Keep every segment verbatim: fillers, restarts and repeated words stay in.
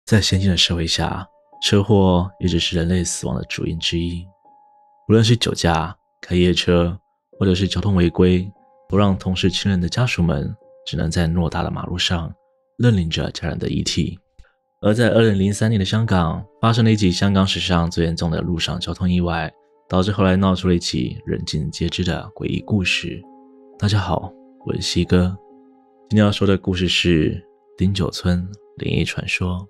在先进的社会下，车祸一直是人类死亡的主因之一。无论是酒驾、开夜车，或者是交通违规，都让同事亲人的家属们只能在偌大的马路上认领着家人的遗体。而在二零零三年的香港，发生了一起香港史上最严重的路上交通意外，导致后来闹出了一起人尽皆知的诡异故事。大家好，我是西哥，今天要说的故事是丁九村灵异传说。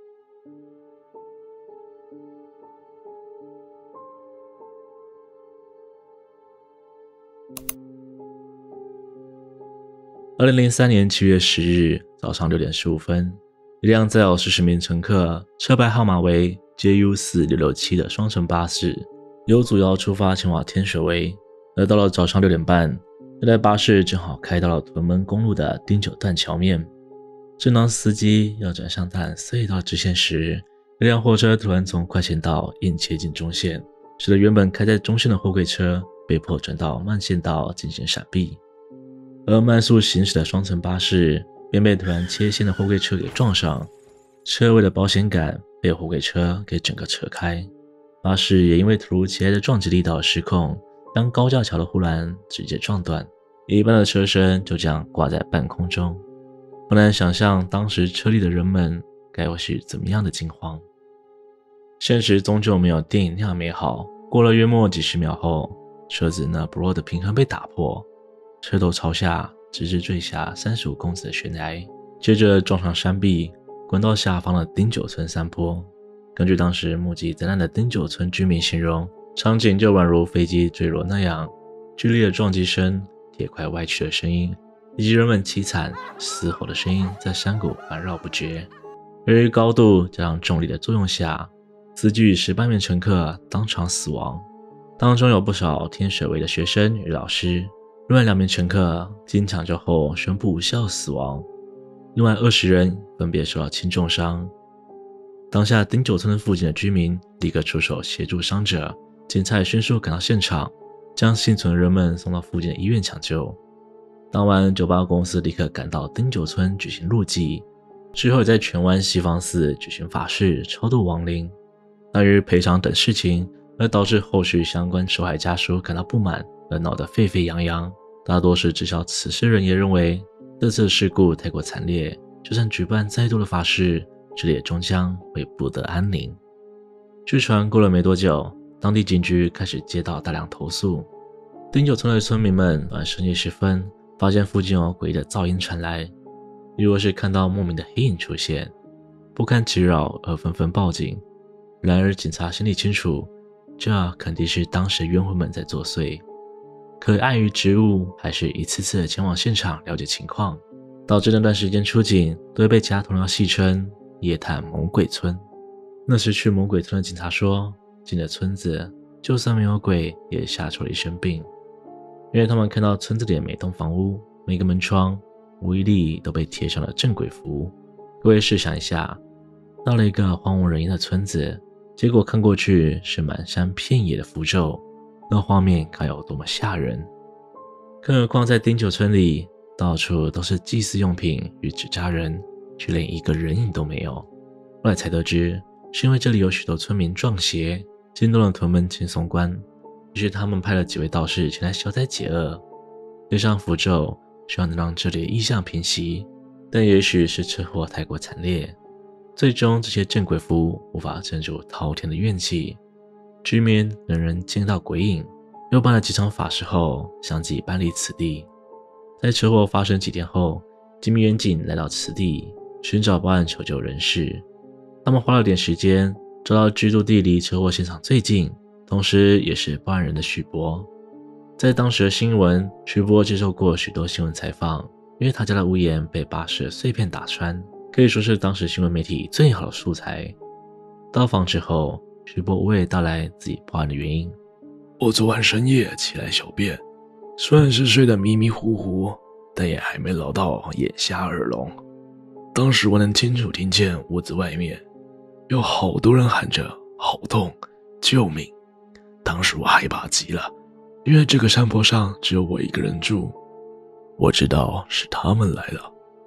二零零三年七月十日早上六点十五分，一辆载有四十名乘客，车牌号码为 J U 四六六七 的双层巴士，由主要出发前往天水围。而到了早上六点半，这台巴士正好开到了屯门公路的汀九段桥面。正当司机要转向淡隧道支线时，一辆货车突然从快线道硬切进中线，使得原本开在中线的货柜车被迫转到慢线道进行闪避。而慢速行驶的双层巴士便被突然切线的货柜车给撞上，车尾的保险杆被货柜车给整个扯开，巴士也因为突如其来的撞击力道失控，将高架桥的护栏直接撞断，一半的车身就这样挂在半空中。不难想象当时车里的人们该会是怎么样的惊慌。现实终究没有电影那样美好，过了约莫几十秒后，车子那不弱的平衡被打破，车头朝下直直坠下三十五公尺的悬崖，接着撞上山壁，滚到下方的汀九村山坡。根据当时目击灾难的汀九村居民形容，场景就宛如飞机坠落那样，剧烈的撞击声、铁块歪曲的声音，以及人们凄惨嘶吼的声音在山谷环绕不绝。由于高度加上重力的作用下，司机与十八名乘客当场死亡，当中有不少天水围的学生与老师。另外两名乘客经抢救后宣布无效死亡，另外二十人分别受到轻重伤。当下汀九村附近的居民立刻出手协助伤者，警察也迅速赶到现场，将幸存的人们送到附近的医院抢救。当晚酒吧公司立刻赶到汀九村举行路祭，之后也在荃湾西方寺举行法事超度亡灵。由于赔偿等事情而导致后续相关受害家属感到不满而闹得沸沸扬扬。大多是知晓此事人也认为，这次事故太过惨烈，就算举办再多的法事，这里也终将会不得安宁。据传过了没多久，当地警局开始接到大量投诉。汀九村的村民们晚深夜时分发现附近有诡异的噪音传来，亦或是看到莫名的黑影出现，不堪其扰而纷纷报警。然而警察心里清楚，这肯定是当时冤魂们在作祟。可碍于职务，还是一次次前往现场了解情况，导致那段时间出警都会被其他同僚戏称夜探猛鬼村。那时去猛鬼村的警察说，进了村子就算没有鬼也吓出了一身病，因为他们看到村子里的每栋房屋、每个门窗无一例都被贴上了镇鬼符。各位试想一下，到了一个荒无人烟的村子，结果看过去是满山遍野的符咒，那画面该有多么吓人。更何况在汀九村里到处都是祭祀用品与纸扎人，却连一个人影都没有。后来才得知，是因为这里有许多村民撞邪，惊动了屯门青松关，于是他们派了几位道士前来消灾解厄，贴上符咒，希望能让这里的异象平息。但也许是车祸太过惨烈，最终这些镇鬼符无法镇住滔天的怨气，居民人人见到鬼影，又办了几场法事后相继搬离此地。在车祸发生几天后，几名员警来到此地寻找报案求救人士。他们花了点时间找到居住地离车祸现场最近，同时也是报案人的许博。在当时的新闻，许博接受过许多新闻采访，因为他家的屋檐被巴士的碎片打穿，可以说是当时新闻媒体最好的素材。到访之后，许博娓娓道来自己报案的原因。 我昨晚深夜起来小便，虽然是睡得迷迷糊糊，但也还没老到眼瞎耳聋。当时我能清楚听见屋子外面有好多人喊着好痛救命。当时我害怕极了，因为这个山坡上只有我一个人住，我知道是他们来了。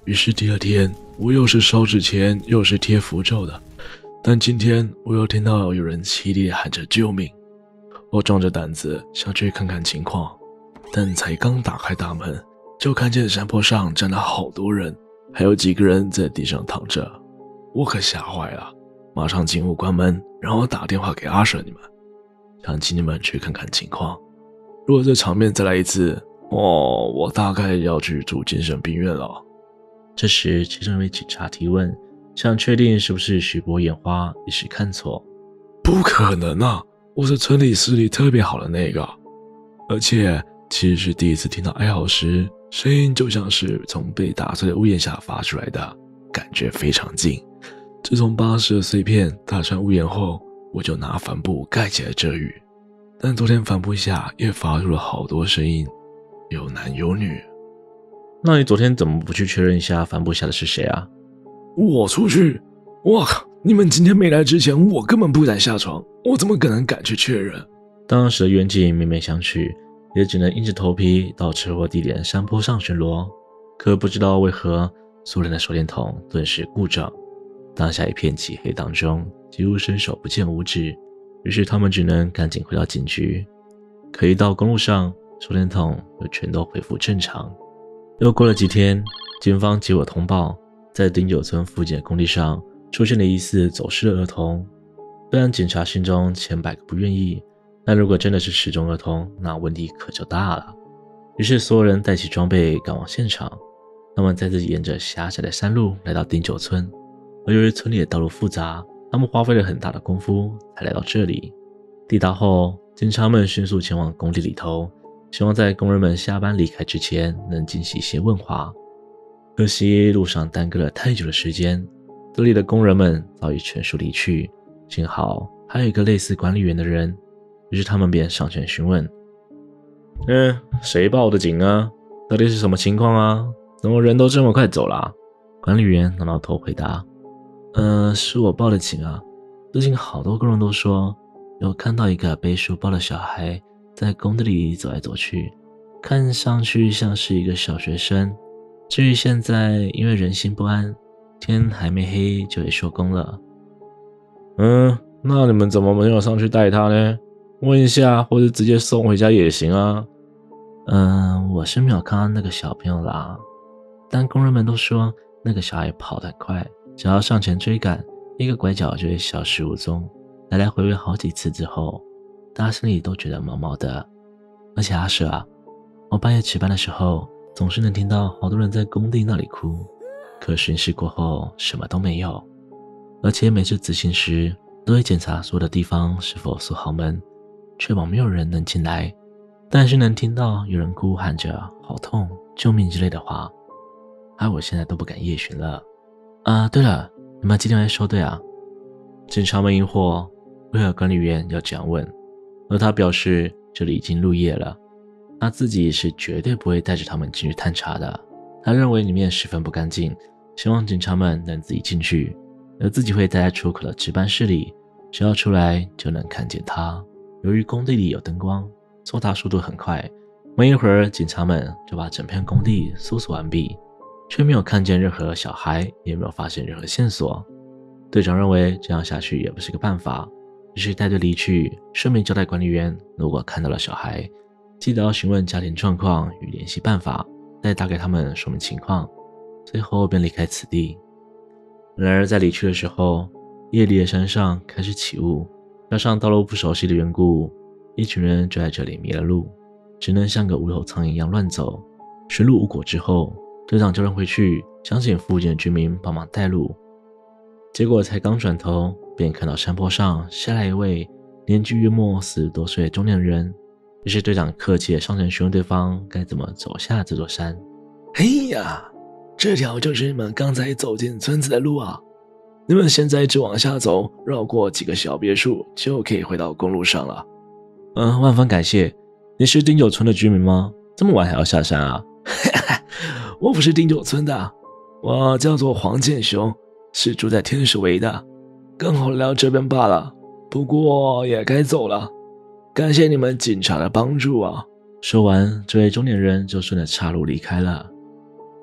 于是第二天，我又是烧纸钱，又是贴符咒的。但今天我又听到有人凄厉喊着救命，我壮着胆子下去看看情况，但才刚打开大门，就看见山坡上站了好多人，还有几个人在地上躺着。我可吓坏了，马上进屋关门，然后打电话给阿舍你们，想请你们去看看情况。如果这场面再来一次，哦，我大概要去住精神病院了。 这时，其中一位警察提问，想确定是不是徐博眼花，一时看错。 不可能啊，我是村里视力特别好的那个，而且其实是第一次听到哀嚎时，声音就像是从被打碎的屋檐下发出来的，感觉非常近。自从巴士的碎片打穿屋檐后，我就拿帆布盖起来遮雨，但昨天帆布下也发出了好多声音，有男有女。 那你昨天怎么不去确认一下帆布下的是谁啊？ 我出去？我靠！你们今天没来之前，我根本不敢下床，我怎么可能敢去确认？ 当时的远景面面相觑，也只能硬着头皮到车祸地点山坡上巡逻。可不知道为何，所有人的手电筒顿时故障。当下一片漆黑当中，几乎伸手不见五指，于是他们只能赶紧回到警局。可一到公路上，手电筒又全都恢复正常。又过了几天，警方接我通报，在丁九村附近的工地上出现了疑似走失的儿童。虽然警察心中千百个不愿意，但如果真的是失踪儿童，那问题可就大了。于是所有人带起装备赶往现场。他们再次沿着狭窄的山路来到丁九村，而由于村里的道路复杂，他们花费了很大的功夫才来到这里。抵达后，警察们迅速前往工地里头，希望在工人们下班离开之前能进行一些问话。可惜路上耽搁了太久的时间，这里的工人们早已全数离去，幸好还有一个类似管理员的人，于是他们便上前询问：嗯，谁报的警啊？到底是什么情况啊？怎么人都这么快走了啊？管理员挠挠头回答：呃，是我报的警啊。最近好多工人都说有看到一个背书包的小孩在工地里走来走去，看上去像是一个小学生。至于现在因为人心不安，天还没黑就得收工了。嗯，那你们怎么没有上去带他呢？问一下，或者直接送回家也行啊。嗯，我是没有看到那个小朋友啦，但工人们都说那个小孩跑得很快，只要上前追赶，一个拐角就会消失无踪。来来回回好几次之后，大家心里都觉得毛毛的。而且阿舍啊，我半夜值班的时候，总是能听到好多人在工地那里哭，可巡视过后什么都没有。而且每次执勤时都会检查所有的地方是否锁好门，确保没有人能进来，但是能听到有人哭喊着好痛救命之类的话，而我现在都不敢夜巡了。啊，对了，你们几点来收队啊？警察们疑惑为何管理员要这样问，而他表示这里已经入夜了，他自己是绝对不会带着他们进去探查的。他认为里面十分不干净，希望警察们能自己进去，而自己会待在出口的值班室里，只要出来就能看见他。由于工地里有灯光，搜查速度很快，没一会儿警察们就把整片工地搜索完毕，却没有看见任何小孩，也没有发现任何线索。队长认为这样下去也不是个办法，于是带队离去，顺便交代管理员如果看到了小孩，记得要询问家庭状况与联系办法，再打给他们说明情况，最后便离开此地。然而在离去的时候，夜里的山上开始起雾，加上道路不熟悉的缘故，一群人就在这里迷了路，只能像个无头苍蝇一样乱走。寻路无果之后，队长叫人回去想请附近的居民帮忙带路，结果才刚转头，便看到山坡上下来一位年纪约莫四十多岁的中年人。于是队长客气地上前询问对方该怎么走下这座山。 嘿呀，这条就是你们刚才走进村子的路啊！你们现在只往下走，绕过几个小别墅，就可以回到公路上了。 嗯，万分感谢。你是丁九村的居民吗？这么晚还要下山啊？ 我不是丁九村的，我叫做黄建雄，是住在天使围的，刚好来到这边罢了。不过也该走了，感谢你们警察的帮助啊！ 说完，这位中年人就顺着岔路离开了。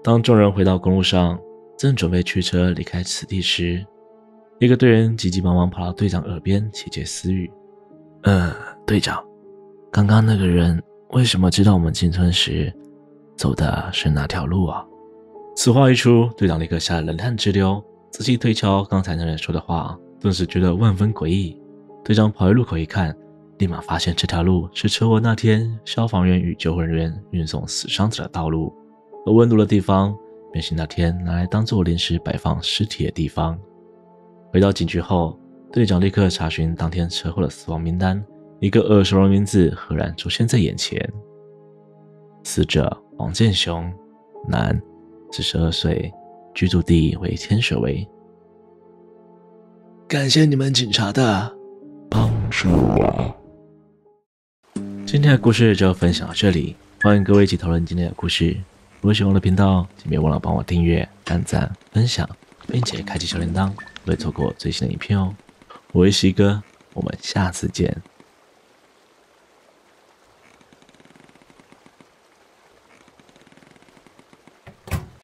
当众人回到公路上，正准备驱车离开此地时，一个队员急急忙忙跑到队长耳边窃窃私语：“ 嗯，队长，刚刚那个人为什么知道我们进村时走的是哪条路啊？” 此话一出，队长立刻吓得冷汗直流，仔细推敲刚才那人说的话，顿时觉得万分诡异。队长跑回路口一看，立马发现这条路是车祸那天消防员与救护人员运送死伤者的道路，而问路的地方便是那天拿来当做临时摆放尸体的地方。回到警局后，队长立刻查询当天车祸的死亡名单，一个耳熟的名字赫然出现在眼前。死者王建雄，男，四十二岁，居住地为天水围。 感谢你们警察的帮助啊！ 今天的故事就分享到这里，欢迎各位一起讨论今天的故事。如果喜欢我的频道，请别忘了帮我订阅、按赞、分享，并且开启小铃铛，不会错过最新的影片哦。我是西哥，我们下次见。